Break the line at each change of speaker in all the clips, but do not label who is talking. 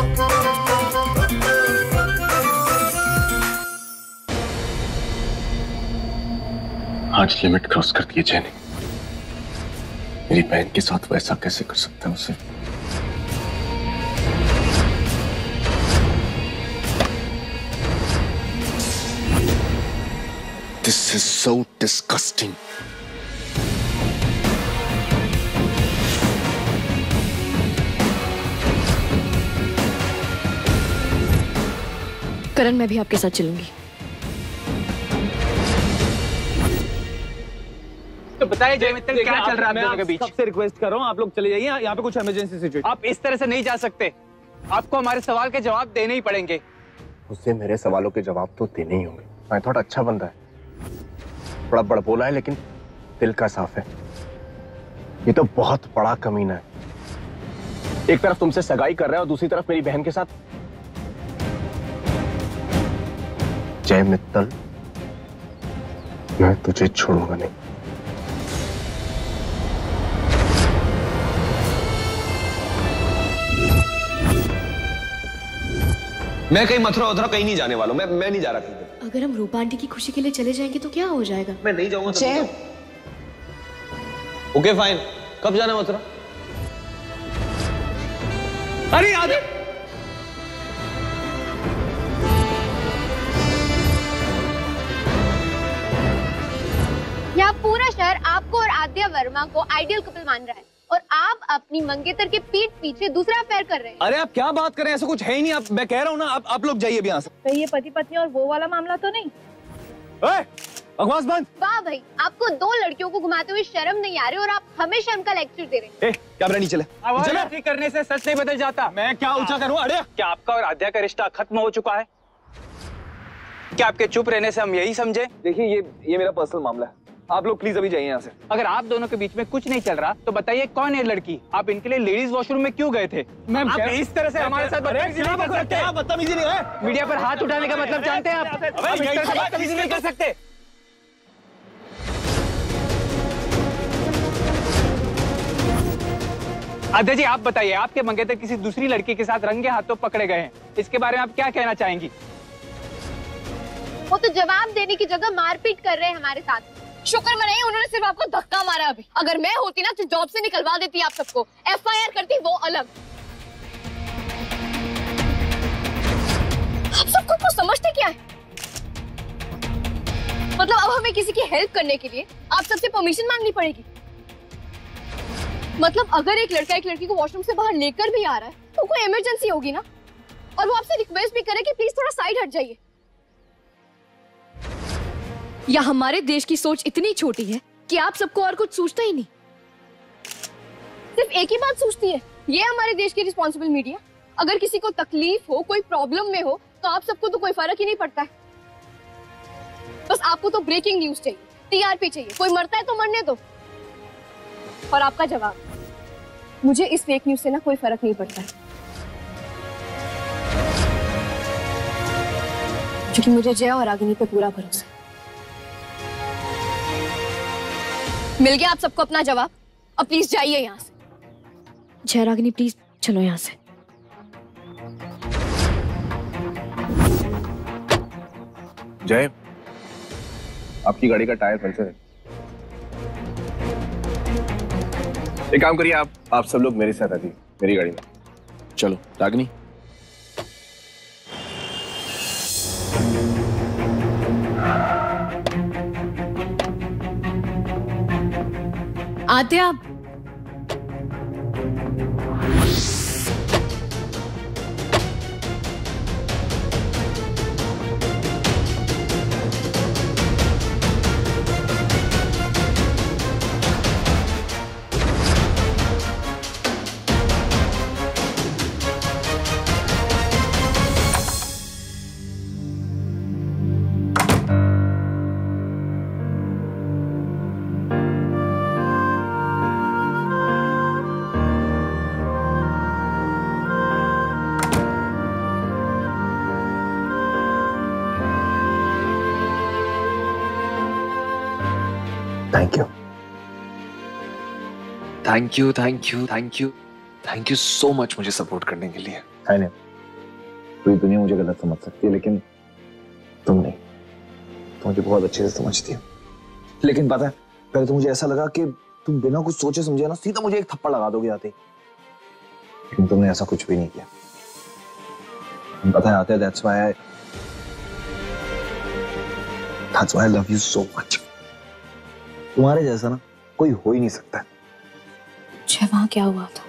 आज limit cross कर दी जैनी। मेरी बहन के साथ वैसा कैसे कर सकता है उसे? This is so disgusting.
करण, मैं भी आपके साथ चलूंगी।
तो बताइए जय मित्तल, क्या चल रहा है आप दोनों के बीच?
सबसे रिक्वेस्ट कर रहा हूँ, आप लोग चले जाइए, यहाँ पे कुछ इमरजेंसी सिचुएशन।
आप इस तरह से नहीं जा सकते, आपको हमारे सवाल के जवाब देने ही पड़ेंगे।
उससे मेरे सवालों के जवाब तो देने ही होंगे। मैं थोड़ा अच्छा बंदा है, थोड़ा बड़बोला है, लेकिन दिल का साफ है। ये तो बहुत बड़ा कमीना है। एक तरफ तुमसे सगाई कर रहा है और दूसरी तरफ मेरी बहन के साथ। जय मित्तल, मैं तुझे छोड़ूंगा नहीं।
मैं कहीं मथुरा उधरा कहीं नहीं जाने वाला हूं। मैं नहीं जा रहा कहीं।
अगर हम रूपा आंटी की खुशी के लिए चले जाएंगे तो क्या हो जाएगा?
मैं नहीं जाऊंगा। ओके फाइन, कब जाना मथुरा?
अरे आदि,
यहाँ पूरा शहर आपको और आद्या वर्मा को आइडियल कपल मान रहा है और आप अपनी मंगेतर के पीठ पीछे दूसरा अफेयर कर रहे हैं।
अरे आप क्या बात कर रहे हैं? ऐसा कुछ है ही नहीं। मैं कह रहा हूँ ना, आप लोग जाइए यहाँ से।
तो ये पति पत्नी और वो वाला मामला तो नहीं?
बकवास बंद।
वाह भाई, आपको दो लड़कियों को घुमाते हुए शर्म नहीं आ रही और आप हमें शर्म का लेक्चर दे रहे हैं।
कैमरा नीचे ले।
आवाज करने से सच नहीं बदल जाता।
मैं क्या ऊंचा करूँ? अरे
क्या आपका और आद्या का रिश्ता खत्म हो चुका है? क्या आपके चुप रहने से हम यही समझे?
देखिए, ये मेरा पर्सनल मामला है। आप लोग प्लीज अभी जाइए यहाँ से।
अगर आप दोनों के बीच में कुछ नहीं चल रहा तो बताइए कौन है लड़की? आप इनके लिए लेडीज वॉशरूम में क्यों गए थे?
मैम,
आप इस तरह से हमारे साथ बदतमीजी नहीं कर सकते।
बदतमीजी नहीं है।
मीडिया पर हाथ उठाने का मतलब जानते हैं आप? इस तरह से बदतमीजी नहीं कर सकते। आद्या जी, आप बताइए, आपके मंगेतर किसी दूसरी लड़की के साथ रंगे हाथों पकड़े गए हैं, इसके बारे में आप क्या कहना चाहेंगी?
वो तो जवाब देने की जगह मारपीट कर रहे हैं हमारे साथ।
शुक्र मनाइए, उन्होंने सिर्फ आपको धक्का मारा अभी। अगर मैं होती ना तो जॉब से निकलवा देती आप सबको, FIR करती वो अलग। आप सब खुद को समझते क्या है? मतलब अब हमें किसी की हेल्प करने के लिए आप सबसे परमिशन मांगनी पड़ेगी? मतलब अगर एक लड़का एक लड़की को वॉशरूम से बाहर लेकर भी आ रहा है तो कोई इमरजेंसी होगी ना, और वो आपसे रिक्वेस्ट भी करे कि प्लीज थोड़ा साइड हट जाइए। या हमारे देश की सोच इतनी छोटी है कि आप सबको और कुछ सोचता ही नहीं, सिर्फ एक ही बात सोचती है, ये हमारे देश की रिस्पॉन्सिबल मीडिया। अगर किसी को तकलीफ हो, कोई प्रॉब्लम में हो, तो आप सबको तो कोई फर्क ही नहीं पड़ता है। बस आपको तो ब्रेकिंग न्यूज चाहिए, TRP चाहिए, कोई मरता है तो मरने दो। और आपका जवाब, मुझे इस फेक न्यूज से ना कोई फर्क नहीं पड़ता है, क्योंकि मुझे जय और रागिनी पे पूरा भरोसा है। मिल गया आप सबको अपना जवाब? अब प्लीज जाइए यहाँ से। जय रागिनी, प्लीज चलो यहाँ से।
जय, आपकी गाड़ी का टायर पंचर है। एक काम करिए, आप सब लोग मेरे साथ आइए, मेरी गाड़ी में।
चलो Ragini.
Aadya,
thank you.
Thank you thank you thank you thank you so much मुझे सपोर्ट करने के लिए।
नहीं,
पूरी दुनिया मुझे गलत समझ सकती है, लेकिन तुम नहीं। तुम मुझे बहुत अच्छे से समझती हो। लेकिन पता है, पहले तो मुझे ऐसा लगा कि तुम बिना कुछ सोचे समझे ना सीधा मुझे एक थप्पड़ लगा दोगे आते ही, लेकिन तुमने ऐसा कुछ भी नहीं किया। पता है आते, that's why I love you so much। तुम्हारे जैसा ना कोई हो ही नहीं सकता।
अच्छा, वहां क्या हुआ था?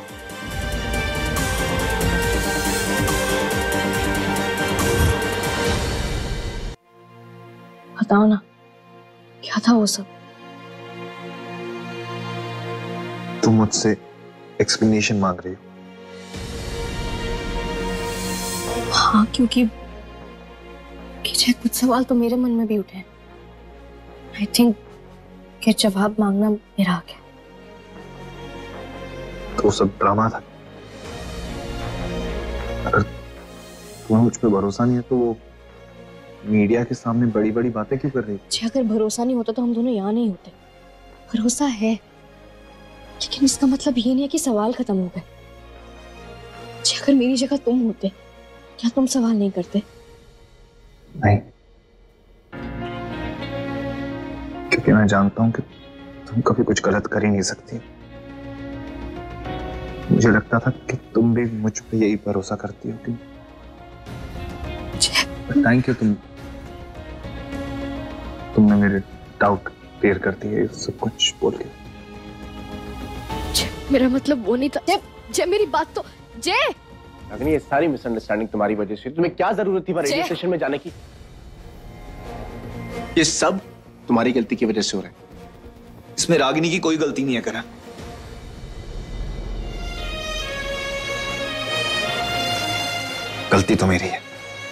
बताओ ना, क्या था वो सब?
तुम मुझसे एक्सप्लेनेशन मांग रही हो?
हाँ, क्योंकि कुछ सवाल तो मेरे मन में भी उठे। आई थिंक कि जवाब मांगना मेरा हक है।
तो सब ड्रामा था। अगर तुम्हें मुझ पे भरोसा नहीं है तो वो मीडिया के सामने बड़ी बड़ी बातें क्यों कर रही है?
जी, अगर भरोसा नहीं होता तो हम दोनों यहाँ नहीं होते। भरोसा है, लेकिन इसका मतलब ये नहीं है कि सवाल खत्म हो गए। जी, अगर मेरी जगह तुम होते, क्या तुम सवाल नहीं करते?
नहीं, क्योंकि मैं जानता हूं कि तुम कभी कुछ गलत कर ही नहीं सकती। मुझे लगता था कि तुम भी मुझ पे यही भरोसा करती हो कि थैंक यू, तुमने मेरे डाउट क्लियर कर दिए सब कुछ बोल के।
मेरा मतलब वो नहीं था। जय, मेरी बात तो जय।
अग्नि, ये सारी मिसअंडरस्टैंडिंग तुम्हारी वजह से। तुम्हें क्या जरूरत थी रेडियो स्टेशन में जाने की? ये सब तुम्हारी गलती की वजह से हो रहा है।
इसमें रागिनी की कोई गलती नहीं है करण। गलती तो मेरी है।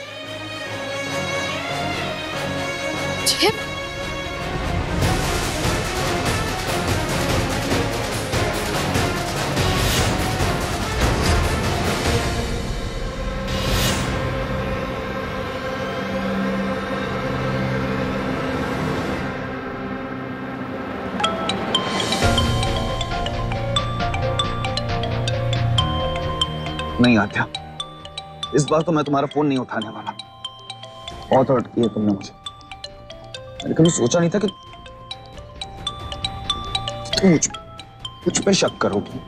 जय,
नहीं आत्या, इस बार तो मैं तुम्हारा फोन नहीं उठाने वाला। बहुत हर्ट किया तुमने मुझे। मैंने कभी सोचा नहीं था कि तुम मुझ पे शक करोगी।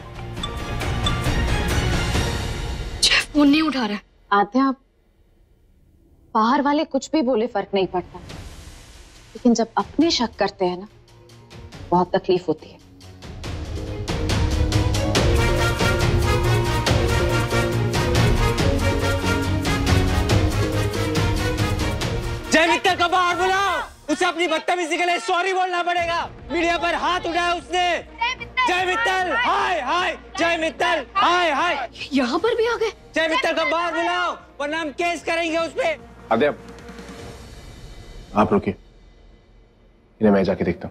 फोन नहीं उठा रहा है।
आत्या, बाहर वाले कुछ भी बोले फर्क नहीं पड़ता, लेकिन जब अपने शक करते हैं ना, बहुत तकलीफ होती है।
जय मित्तल को बाहर बुलाओ। उसे अपनी बदतमीजी के लिए सॉरी बोलना पड़ेगा। मीडिया पर हाथ उठाया उसने। जय मित्तल, हाय हाय। जय मित्तल, हाय हाय।
यहाँ पर भी आ गए।
जय मित्तल को बाहर बुलाओ, वरना हम केस करेंगे उस पे।
आद्या, आप रुकिए, इन्हें मैं जाके देखता हूँ।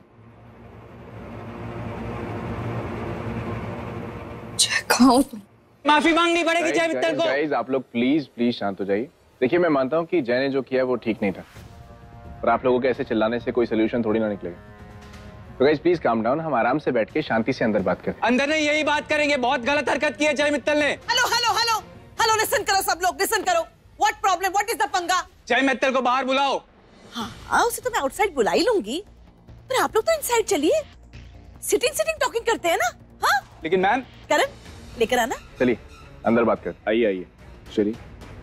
कहाँ हो तुम?
माफी मांगनी पड़ेगी जय मित्तल को।
गाइस, आप लोग प्लीज शांत हो जाइए। देखिए, मैं मानता हूँ कि जय ने जो किया वो ठीक नहीं था, पर आप लोगों के ऐसे चिल्लाने से कोई सोल्यूशन थोड़ी ना निकलेगा। तो गाइस प्लीज काम डाउन, हम आराम से बैठ के शांति से अंदर बात करें।
अंदर नहीं, यही बात करेंगे। बहुत गलत हरकत की है जय मित्तल ने।
Hello hello hello hello, listen करो सब लोग, लिसन करो। What problem, what is the पंगा?
जय मित्तल को बाहर बुलाओ।
हाँ, उसे तो मैं आउटसाइड बुला ही लूंगी, पर आप लोग तो इनसाइड चलिए। सिटिंग टॉकिंग करते हैं ना। हाँ,
लेकिन मैम।
करण, लेकर आना।
चलिए अंदर बात कर। आइए चलिए।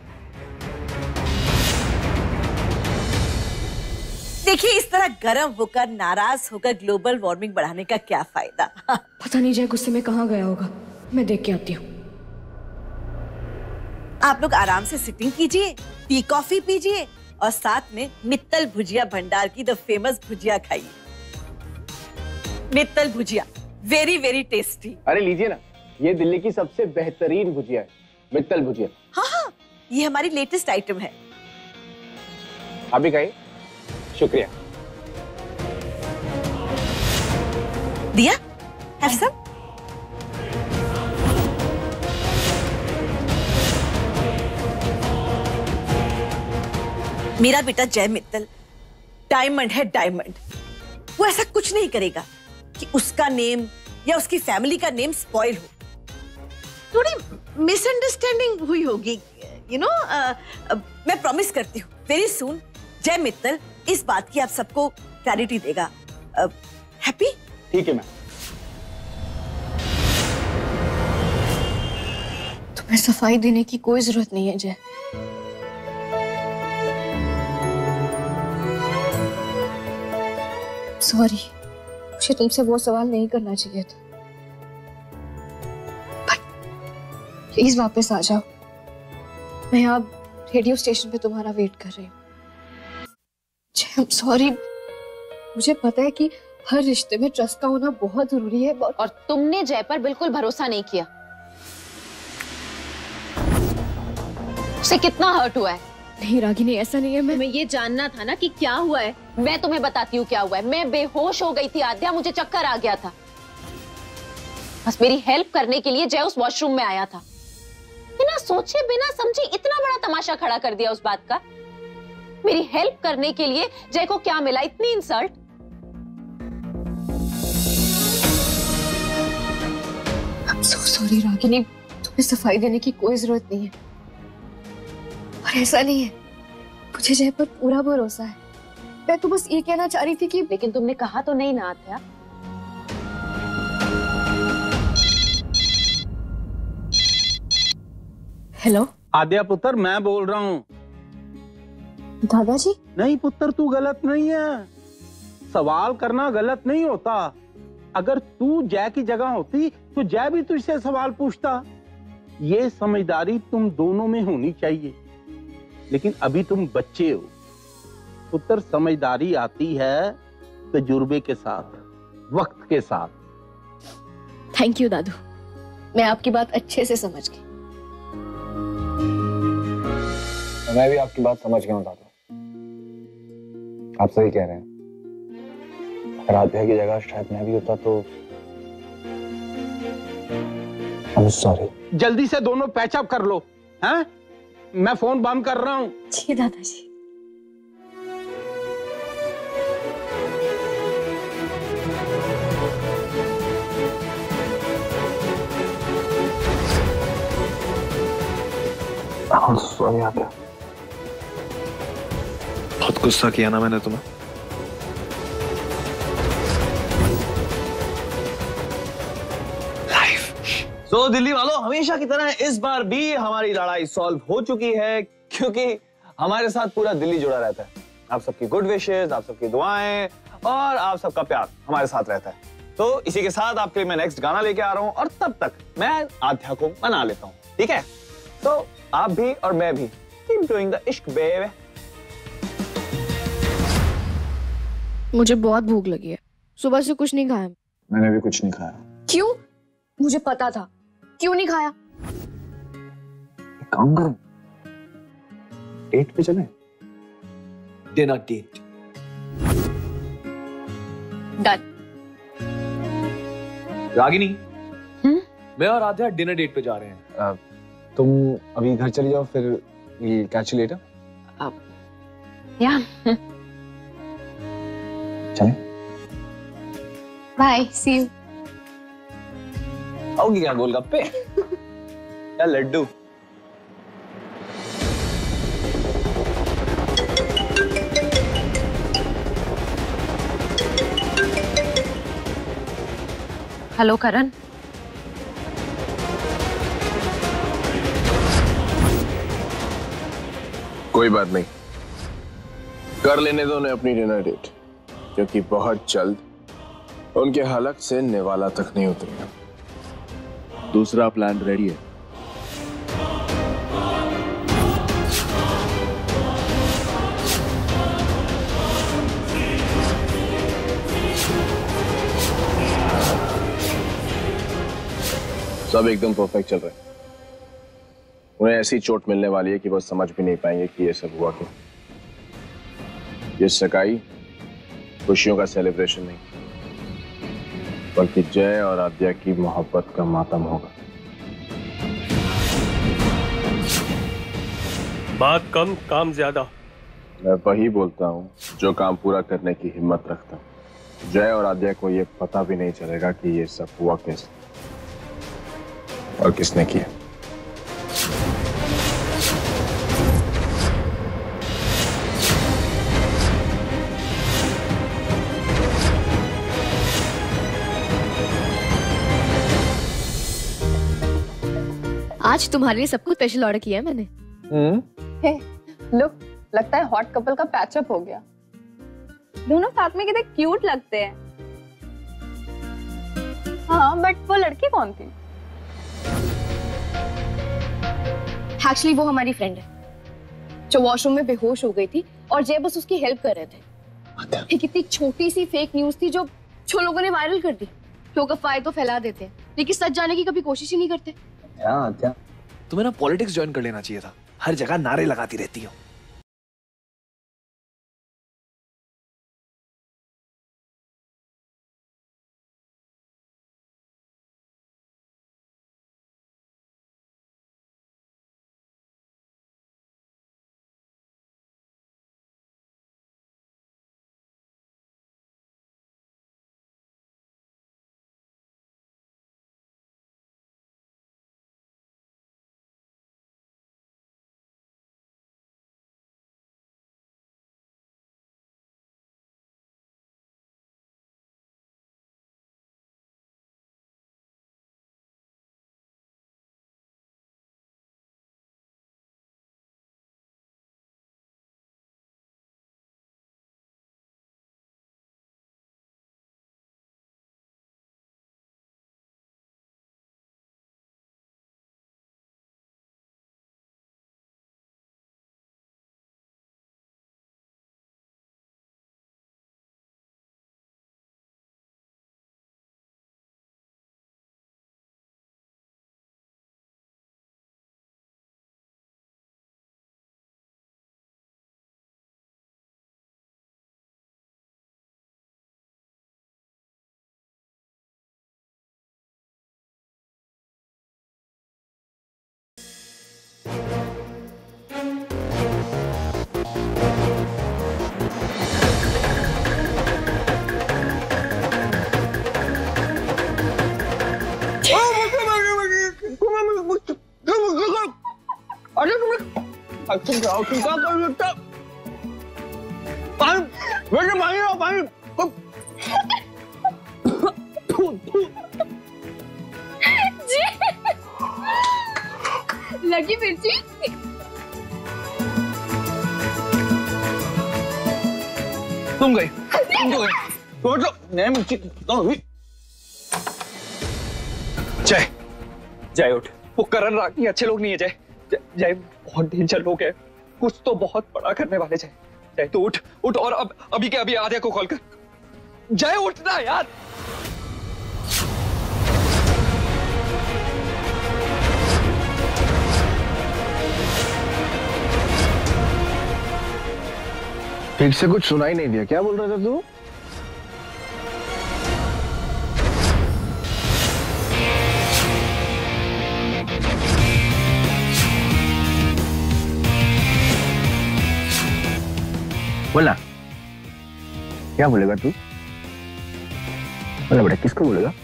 देखिए, इस तरह गर्म होकर, नाराज होकर ग्लोबल वार्मिंग बढ़ाने का क्या फायदा?
पता नहीं जय गुस्से में कहाँ गया होगा। मैं देख के आती हूँ।
आप लोग आराम से सिटिंग कीजिए, टी कॉफी पीजिए और साथ में मित्तल भुजिया भंडार की द फेमस भुजिया खाइए। Mittal bhujia, very very tasty.
अरे लीजिए ना, ये दिल्ली की सबसे बेहतरीन भुजिया है, मित्तल भुजिया।
हाँ, ये हमारी लेटेस्ट आइटम है।
आप भी खाइए।
शुक्रिया।
दिया, have some? मेरा बेटा जय मित्तल डायमंड है, डायमंड। वो ऐसा कुछ नहीं करेगा कि उसका नेम या उसकी फैमिली का नेम स्पॉइल हो। थोड़ी मिसअंडरस्टैंडिंग हुई होगी, मैं प्रॉमिस करती हूँ वेरी सून जय मित्तल इस बात की आप सबको क्लैरिटी देगा। हैप्पी?
ठीक है मैम।
तुम्हें सफाई देने की कोई जरूरत नहीं है जय। सॉरी, मुझे तुमसे वो सवाल नहीं करना चाहिए था। प्लीज वापस आ जाओ, मैं यहाँ रेडियो स्टेशन पे तुम्हारा वेट कर रही हूँ। आई एम सॉरी, मुझे पता है कि हर रिश्ते में ट्रस्ट का होना बहुत जरूरी है और
तुमने जय पर बिल्कुल भरोसा नहीं किया। उसे कितना हर्ट हुआ है?
नहीं रागिनी, ऐसा नहीं है।
मैं ये जानना था ना कि क्या हुआ है। मैं तुम्हें बताती हूँ क्या हुआ है। मैं बेहोश हो गई थी आद्या, मुझे चक्कर आ गया था। बस मेरी हेल्प करने के लिए जय उस वॉशरूम में आया था। बिना सोचे बिना समझे इतना बड़ा तमाशा खड़ा कर दिया उस बात का। मेरी हेल्प करने के लिए जय को क्या मिला? इतनी insult.
I'm so sorry Ragini, तुम्हें सफाई देने की कोई जरूरत नहीं है। और ऐसा नहीं है, मुझे जय पर पूरा भरोसा है। मैं तो बस ये कहना चाह रही थी कि
लेकिन तुमने कहा तो नहीं ना आद्या।
हेलो
आद्या पुत्र, मैं बोल रहा हूँ।
दादाजी?
नहीं पुत्र, तू गलत नहीं है। सवाल करना गलत नहीं होता। अगर तू जय की जगह होती तो जय भी तुझसे सवाल पूछता। ये समझदारी तुम दोनों में होनी चाहिए, लेकिन अभी तुम बच्चे हो पुत्र। समझदारी आती है तजुर्बे के साथ, वक्त के साथ।
थैंक यू दादू, मैं आपकी बात अच्छे से समझ गई।
मैं भी आपकी बात समझ गया हूँ दादा, आप सही कह रहे हैं। अगर आद्या की जगह शायद मैं भी होता तो I'm sorry।
जल्दी से दोनों पैचअप कर लो, हैं? मैं फोन बंद कर रहा हूँ।
जी दादाजी।
I'm sorry आद्या, बहुत गुस्सा किया ना मैंने तुम्हें।
तो दिल्ली वालों, हमेशा की तरह इस बार भी हमारी लड़ाई सॉल्व हो चुकी है, क्योंकि हमारे साथ पूरा दिल्ली जुड़ा रहता है। आप सबकी गुड विशेस, आप सबकी दुआएं और आप सबका प्यार हमारे साथ रहता है। तो इसी के साथ आपके लिए मैं नेक्स्ट गाना लेके आ रहा हूँ और तब तक मैं आध्या को मना लेता हूँ, ठीक है? तो आप भी और मैं भी कीप डूइंग द इश्क बेबी।
मुझे बहुत भूख लगी है, सुबह से कुछ नहीं खाया।
मैंने भी कुछ नहीं खाया।
क्यों? मुझे पता था। क्यों नहीं खाया?
काम करो, डेट पे चले। Dinner date.
डन।
रागिनी, मैं और आद्या डिनर डेट पे जा रहे हैं। तुम अभी घर चली जाओ, फिर we'll catch you later।
या
चलें?
Bye, see you.
आओगी क्या गोलगप्पे या लड्डू?
हेलो करण।
कोई बात नहीं, कर लेने दो उन्हें अपनी डिनर डेट, क्योंकि बहुत जल्द उनके हलक से निवाला तक नहीं उतरेगा। दूसरा प्लान रेडी है। सब एकदम परफेक्ट चल रहा है। उन्हें ऐसी चोट मिलने वाली है कि वो समझ भी नहीं पाएंगे कि ये सब हुआ क्यों। ये सगाई खुशियों का सेलिब्रेशन नहीं, बल्कि जय और आद्या की मोहब्बत का मातम होगा।
बात कम काम ज्यादा।
मैं वही बोलता हूँ जो काम पूरा करने की हिम्मत रखता हूँ। जय और आद्या को ये पता भी नहीं चलेगा कि ये सब हुआ कैसे और किसने किया।
आज तुम्हारे लिए सब कुछ स्पेशल ऑर्डर किया है मैंने।
लुक, लगता है हॉट कपल का पैचअप हो गया। दोनों साथ में कितने क्यूट लगते हैं। हाँ, बट वो लड़की कौन थी?
एक्चुअली वो हमारी फ्रेंड है जो वॉशरूम में बेहोश हो गई थी और जय बस उसकी हेल्प कर रहे थे। ये कितनी छोटी सी फेक न्यूज थी जो लोगों ने वायरल कर दी। लोग अफवाहें तो फैला देते हैं लेकिन सच जाने की कभी कोशिश ही नहीं करते।
तुम्हें ना पॉलिटिक्स ज्वाइन कर लेना चाहिए था, हर जगह नारे लगाती रहती हो।
तुम क्या कर लेते? पानी, बेटे पानी लो, पानी।
जी, लगी मिर्ची।
तुम गई, नहीं मिर्ची
जय, जय उठ। वो करण रागी अच्छे लोग नहीं है जय। जय बहुत डेंजर लोग है, कुछ तो बहुत बड़ा करने वाले। जय, जय तू उठ, उठ और अब अभी के अभी आद्या को कॉल कर। जय उठना यार।
ठीक से कुछ सुनाई नहीं दिया, क्या बोल रहा था तू? बोला, क्या बोलेगा तू? बोला बेटा, किसको बोलेगा?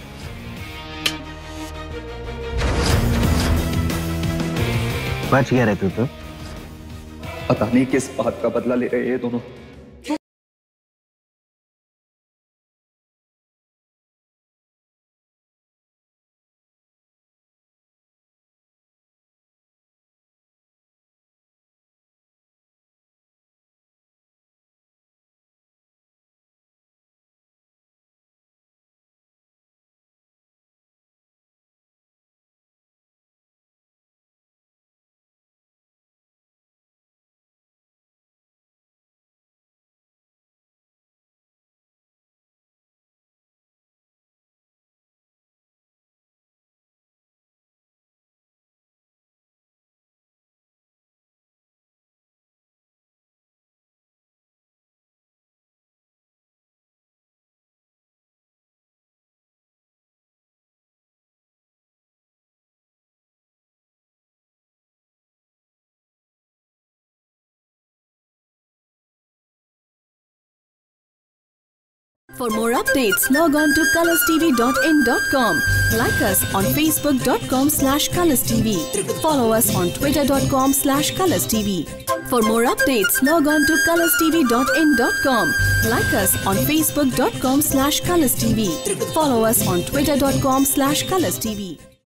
बच गया रे तू तो।
पता नहीं किस बात का बदला ले रहे हैं ये दोनों।
For more updates, log on to colorstv.in.com. Like us on facebook.com/colorstv. Follow us on twitter.com/colorstv. For more updates, log on to colorstv.in.com. Like us on facebook.com/colorstv. Follow us on twitter.com/colorstv.